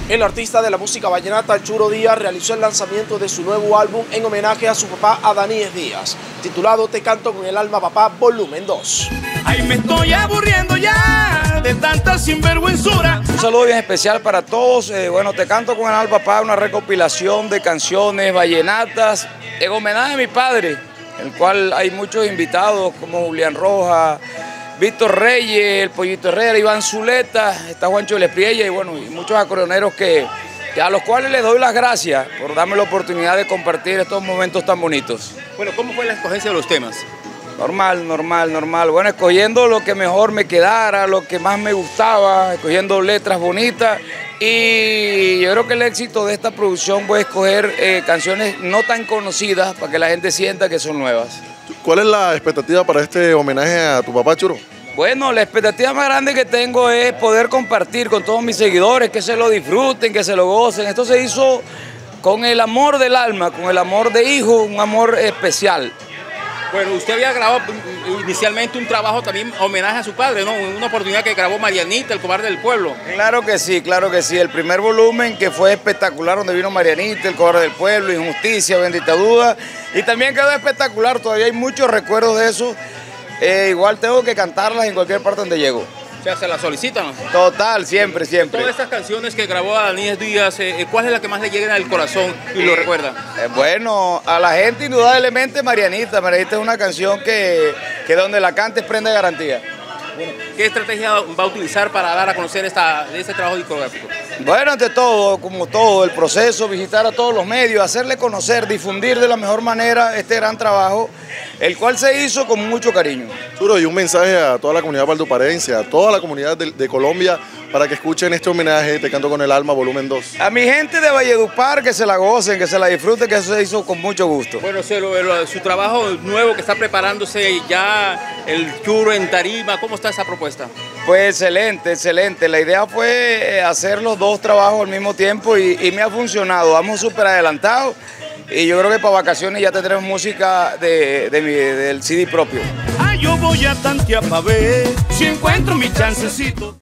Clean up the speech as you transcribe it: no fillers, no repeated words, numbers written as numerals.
El artista de la música vallenata, Churo Díaz, realizó el lanzamiento de su nuevo álbum en homenaje a su papá Adonis Díaz, titulado Te canto con el alma, papá, volumen 2. Ay, me estoy aburriendo ya de tanta sinvergüenzura. Un saludo bien especial para todos. Bueno, Te canto con el alma, papá, una recopilación de canciones vallenatas en homenaje a mi padre, el cual hay muchos invitados como Julián Rojas, Víctor Reyes, el Pollito Herrera, Iván Zuleta, está Juancho Lespriella y bueno, y muchos acordeoneros a los cuales les doy las gracias por darme la oportunidad de compartir estos momentos tan bonitos. Bueno, ¿cómo fue la escogencia de los temas? Normal. Bueno, escogiendo lo que mejor me quedara, lo que más me gustaba, escogiendo letras bonitas. Y yo creo que el éxito de esta producción fue escoger canciones no tan conocidas para que la gente sienta que son nuevas. ¿Cuál es la expectativa para este homenaje a tu papá, Churo? Bueno, la expectativa más grande que tengo es poder compartir con todos mis seguidores, que se lo disfruten, que se lo gocen. Esto se hizo con el amor del alma, con el amor de hijo, un amor especial. Bueno, usted había grabado inicialmente un trabajo también homenaje a su padre, ¿no? Una oportunidad que grabó Marianita, el cobarde del pueblo. Claro que sí. El primer volumen que fue espectacular, donde vino Marianita, el cobarde del pueblo, Injusticia, Bendita Duda. Y también quedó espectacular, todavía hay muchos recuerdos de eso. Igual tengo que cantarlas en cualquier parte donde llego. O sea, ¿se las solicitan? Total, siempre. Todas estas canciones que grabó Adonis Díaz, ¿cuál es la que más le llega al corazón y lo recuerda? Bueno, a la gente indudablemente Marianita. Marianita es una canción que donde la cantes prende garantía. Bueno, ¿qué estrategia va a utilizar para dar a conocer este trabajo discográfico? Bueno, ante todo, como todo, el proceso, visitar a todos los medios, hacerle conocer, difundir de la mejor manera este gran trabajo, el cual se hizo con mucho cariño. Churo, y un mensaje a toda la comunidad valduparense, a toda la comunidad de Colombia, para que escuchen este homenaje, Te canto con el alma, volumen 2. A mi gente de Valledupar, que se la gocen, que se la disfruten, que eso se hizo con mucho gusto. Bueno, su trabajo nuevo que está preparándose ya, el Churo en tarima, ¿cómo está esa propuesta? Pues excelente. La idea fue hacer los dos trabajos al mismo tiempo y me ha funcionado. Vamos súper adelantados y yo creo que para vacaciones ya tendremos música del CD propio. Yo voy a tantear pa' ver si encuentro mi chancecito.